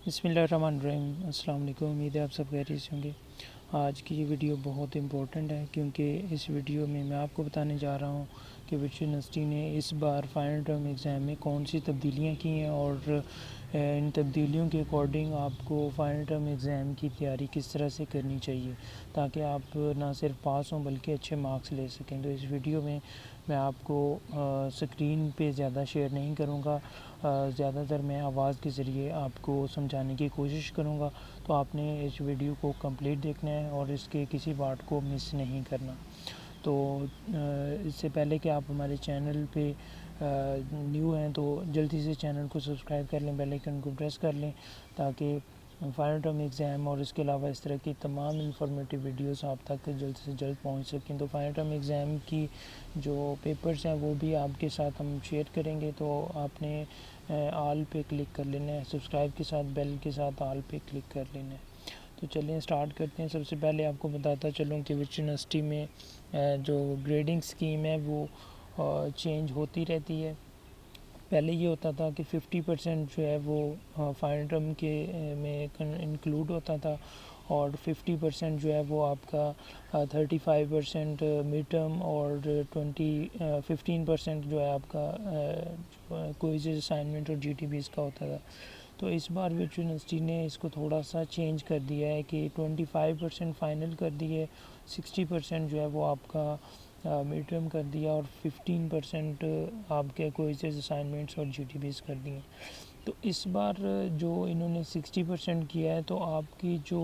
बिस्मिल्लाहिर्रहमानिर्रहीम। अस्सलाम वालेकुम। उम्मीद है आप सब खैरियत से होंगे। आज की ये वीडियो बहुत इम्पोर्टेंट है क्योंकि इस वीडियो में मैं आपको बताने जा रहा हूँ कि विच यूनिवर्सिटी ने इस बार फाइनल टर्म एग्ज़ाम में कौन सी तब्दीलियाँ की हैं और इन तब्दीलियों के अकॉर्डिंग आपको फ़ाइनल टर्म एग्ज़ाम की तैयारी किस तरह से करनी चाहिए ताकि आप ना सिर्फ पास हों बल्कि अच्छे मार्क्स ले सकें। तो इस वीडियो में मैं आपको स्क्रीन पे ज़्यादा शेयर नहीं करूँगा, ज़्यादातर मैं आवाज़ के ज़रिए आपको समझाने की कोशिश करूँगा। तो आपने इस वीडियो को कंप्लीट देखना है और इसके किसी पार्ट को मिस नहीं करना। तो इससे पहले कि आप हमारे चैनल पे न्यू हैं तो जल्दी से चैनल को सब्सक्राइब कर लें, बेल आइकन को प्रेस कर लें ताकि फाइनल टर्म एग्ज़ाम और इसके अलावा इस तरह की तमाम इंफॉर्मेटिव वीडियोस आप तक जल्द से जल्द पहुंच सकें। तो फाइनल टर्म एग्ज़ाम की जो पेपर्स हैं वो भी आपके साथ हम शेयर करेंगे। तो आपने ऑल पे क्लिक कर लेना है, सब्सक्राइब के साथ बेल के साथ ऑल पे क्लिक कर लेना है। तो चलिए स्टार्ट करते हैं। सबसे पहले आपको बताता चलूँ कि विच यूनिवर्सिटी में जो ग्रेडिंग स्कीम है वो चेंज होती रहती है। पहले ये होता था कि 50% जो है वो फाइनल टर्म के में इंक्लूड होता था और 50% जो है वो आपका 35% मिड टर्म और 15% जो है आपका क्विज़ असाइनमेंट और जीटीबीज़ का होता था। तो इस बार विच यूनिवर्सिटी ने इसको थोड़ा सा चेंज कर दिया है कि 25% फ़ाइनल कर दिए, 60% जो है वो आपका मिड टर्म कर दिया और 15% आपके क्विज़ेस असाइनमेंट्स और जीटीबीज़ कर दिए। तो इस बार जो इन्होंने 60% किया है तो आपकी जो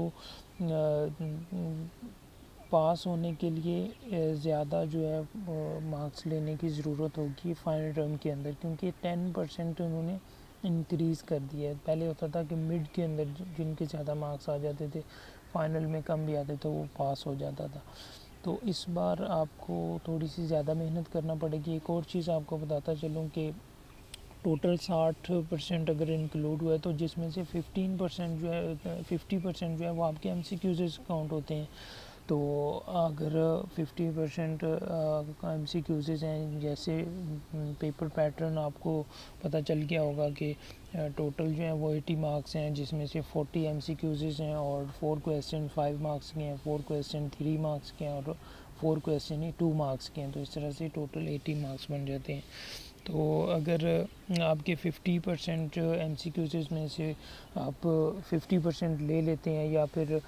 पास होने के लिए ज़्यादा जो है मार्क्स लेने की ज़रूरत होगी फ़ाइनल टर्म के अंदर, क्योंकि 10% उन्होंने इंक्रीज़ कर दिया है। पहले होता था कि मिड के अंदर जिनके ज़्यादा मार्क्स आ जाते थे, फ़ाइनल में कम भी आते थे, वो पास हो जाता था। तो इस बार आपको थोड़ी सी ज़्यादा मेहनत करना पड़ेगी। एक और चीज़ आपको बताता चलूँ कि टोटल 60% अगर इंक्लूड हुआ है तो जिसमें से 15% जो है 50% जो है वो आपके MCQs काउंट होते हैं। तो अगर 50% MCQs हैं, जैसे पेपर पैटर्न आपको पता चल गया होगा कि टोटल जो है वो 80 मार्क्स हैं, जिसमें से 40 MCQs हैं और 4 क्वेश्चन 5 मार्क्स के हैं, 4 क्वेश्चन 3 मार्क्स के हैं और 4 क्वेश्चन ही 2 मार्क्स के हैं। तो इस तरह से टोटल 80 मार्क्स बन जाते हैं। तो अगर आपके 50% MCQs में से आप 50% ले लेते हैं या फिर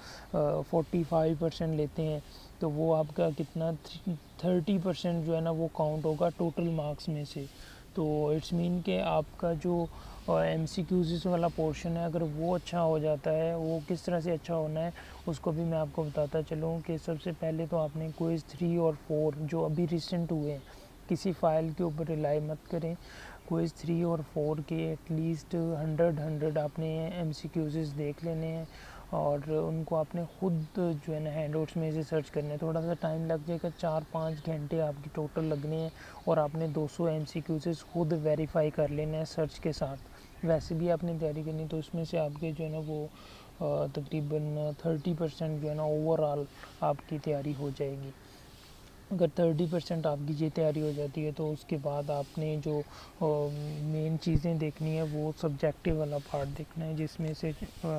45% लेते हैं तो वो आपका कितना 30% जो है ना वो काउंट होगा टोटल मार्क्स में से। तो इट्स मीन के आपका जो MCQs वाला पोर्शन है अगर वो अच्छा हो जाता है, वो किस तरह से अच्छा होना है उसको भी मैं आपको बताता चलूँ कि सबसे पहले तो आपने क्विज़ 3 और 4 जो अभी रिसेंट हुए हैं, किसी फ़ाइल के ऊपर रिलाई मत करें। क्विज़ 3 और 4 के एटलीस्ट 100 आपने MCQs देख लेने हैं और उनको आपने ख़ुद जो है ना हैंडआउट्स में से सर्च करना है। थोड़ा सा टाइम लग जाएगा, 4-5 घंटे आपकी टोटल लगने हैं और आपने 200 MCQs खुद वेरीफाई कर लेना है सर्च के साथ। वैसे भी आपने तैयारी करनी, तो उसमें से आपके जो है ना वो तकरीबन 30% जो है ना ओवरऑल आपकी तैयारी हो जाएगी। अगर 30% आपकी ये तैयारी हो जाती है तो उसके बाद आपने जो मेन चीज़ें देखनी है वो सब्जेक्टिव वाला पार्ट देखना है, जिसमें से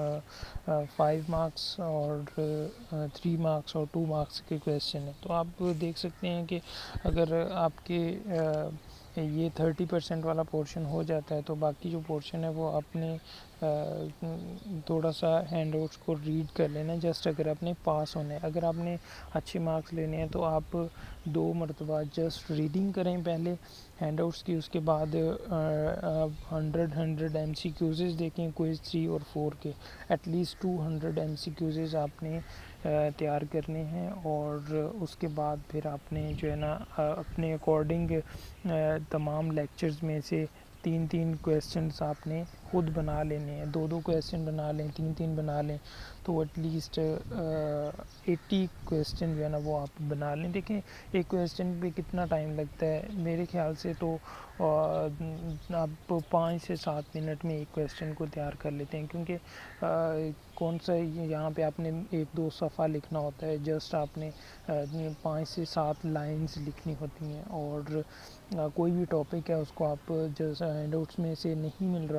5 मार्क्स और 3 मार्क्स और 2 मार्क्स के क्वेश्चन है। तो आप देख सकते हैं कि अगर आपके ये 30% वाला पोर्शन हो जाता है तो बाकी जो पोर्शन है वो आपने थोड़ा सा हैंडआउट्स को रीड कर लेना जस्ट अगर आपने पास होना है। अगर आपने अच्छे मार्क्स लेने हैं तो आप 2 मरतबा जस्ट रीडिंग करें पहले हैंडआउट्स की, उसके बाद 100 MCQs देखें क्विज़ 3 और 4 के। एटलीस्ट 200 MCQs आपने तैयार करने हैं और उसके बाद फिर आपने जो है ना अपने अकॉर्डिंग तमाम लेक्चर्स में से 3-3 क्वेश्चंस आपने खुद बना लेने हैं। 2-2 क्वेश्चन बना लें, 3-3 बना लें, तो एटलीस्ट 80 क्वेश्चन जो है ना वो आप बना लें। देखें एक क्वेश्चन पे कितना टाइम लगता है, मेरे ख्याल से तो आप 5 से 7 मिनट में एक क्वेश्चन को तैयार कर लेते हैं, क्योंकि कौन सा यहाँ पे आपने 1-2 सफ़ा लिखना होता है, जस्ट आपने 5 से 7 लाइंस लिखनी होती हैं और कोई भी टॉपिक है उसको आप जैसा हैंडआउट्स में से नहीं मिल रहा आपको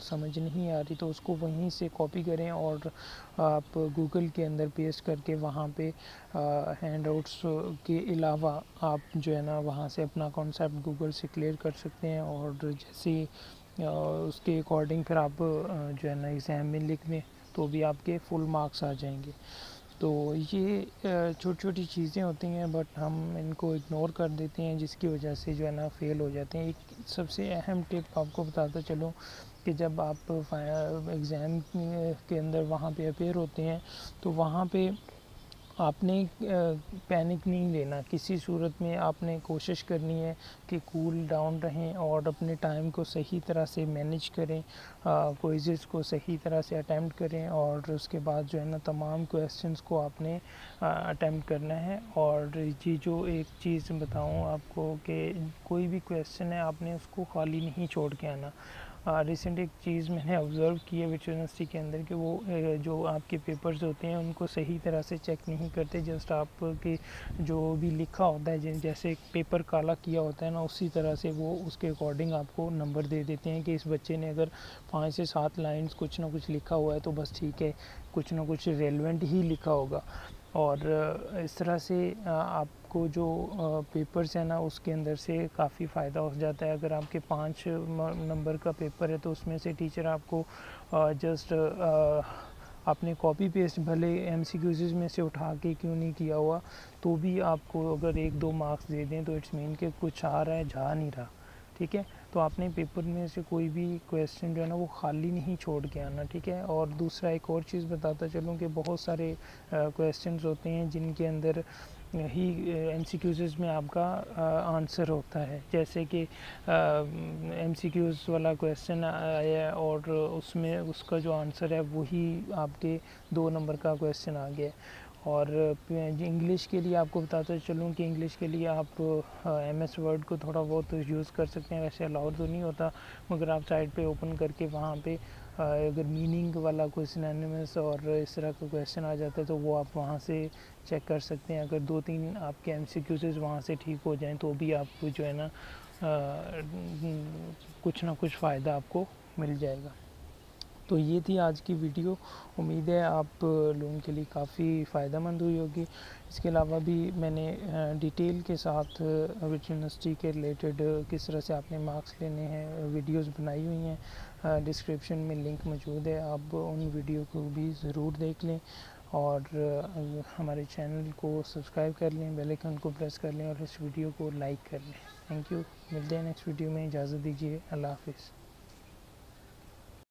समझ नहीं आ रही तो उसको वहीं से कॉपी करें और आप गूगल के अंदर पेस्ट करके वहाँ पे हैंडआउट्स के अलावा आप जो है ना वहाँ से अपना कॉन्सेप्ट गूगल से क्लियर कर सकते हैं। और जैसे उसके अकॉर्डिंग फिर आप जो है ना एग्ज़ाम में लिख दें तो भी आपके फुल मार्क्स आ जाएंगे। तो ये छोटी छोटी चीज़ें होती हैं बट हम इनको इग्नोर कर देते हैं, जिसकी वजह से जो है ना फ़ेल हो जाते हैं। एक सबसे अहम टिप आपको बताता चलूँ कि जब आप एग्ज़ाम के अंदर वहाँ पे अपेयर होते हैं तो वहाँ पे आपने पैनिक नहीं लेना किसी सूरत में। आपने कोशिश करनी है कि कूल डाउन रहें और अपने टाइम को सही तरह से मैनेज करें, क्विज़ेस को सही तरह से अटेम्प्ट करें और उसके बाद जो है ना तमाम क्वेश्चंस को आपने अटेम्प्ट करना है। और ये जो एक चीज़ बताऊं आपको कि कोई भी क्वेश्चन है आपने उसको खाली नहीं छोड़ के आना। रिसेंट एक चीज़ मैंने ऑब्ज़र्व की है विच यूनिवर्सिटी के अंदर कि वो जो आपके पेपर्स होते हैं उनको सही तरह से चेक नहीं करते। जस्ट आपके जो भी लिखा होता है जैसे पेपर काला किया होता है ना उसी तरह से वो उसके अकॉर्डिंग आपको नंबर दे देते हैं कि इस बच्चे ने अगर 5 से 7 लाइन्स कुछ ना कुछ लिखा हुआ है तो बस ठीक है, कुछ ना कुछ रेलेवेंट ही लिखा होगा। और इस तरह से आपको जो पेपर्स है ना उसके अंदर से काफ़ी फ़ायदा हो जाता है। अगर आपके 5 नंबर का पेपर है तो उसमें से टीचर आपको जस्ट आपने कॉपी पेस्ट भले MCQs में से उठा के क्यों नहीं किया हुआ तो भी आपको अगर 1-2 मार्क्स दे दें तो इट्स मीन के कुछ आ रहा है, जा नहीं रहा। ठीक है, तो आपने पेपर में से कोई भी क्वेश्चन जो है ना वो खाली नहीं छोड़ के आना। ठीक है, और दूसरा एक और चीज़ बताता चलूँ कि बहुत सारे क्वेश्चंस होते हैं जिनके अंदर ही MCQs में आपका आंसर होता है। जैसे कि MCQs वाला क्वेश्चन आया और उसमें उसका जो आंसर है वही आपके 2 नंबर का क्वेश्चन आ गया। और इंग्लिश के लिए आपको बताता चलूँ कि इंग्लिश के लिए आप MS वर्ड को थोड़ा बहुत यूज़ कर सकते हैं। वैसे अलाउड तो नहीं होता मगर आप साइड पे ओपन करके वहाँ पे अगर मीनिंग वाला कोई सिनोनिम्स और इस तरह का क्वेश्चन आ जाता है तो वो आप वहाँ से चेक कर सकते हैं। अगर 2-3 आपके MCQs वहाँ से ठीक हो जाएं तो भी आपको जो है ना कुछ ना कुछ फ़ायदा आपको मिल जाएगा। तो ये थी आज की वीडियो, उम्मीद है आप लोगों के लिए काफ़ी फ़ायदेमंद हुई होगी। इसके अलावा भी मैंने डिटेल के साथ विच यूनिवर्सिटी के रिलेटेड किस तरह से आपने मार्क्स लेने हैं वीडियोस बनाई हुई हैं। डिस्क्रिप्शन में लिंक मौजूद है, आप उन वीडियो को भी ज़रूर देख लें और हमारे चैनल को सब्सक्राइब कर लें, बेल आइकन को प्रेस कर लें और इस वीडियो को लाइक कर लें। थैंक यू, मिलते हैं नेक्स्ट वीडियो में, इजाज़त दीजिए, अल्लाह हाफिज़।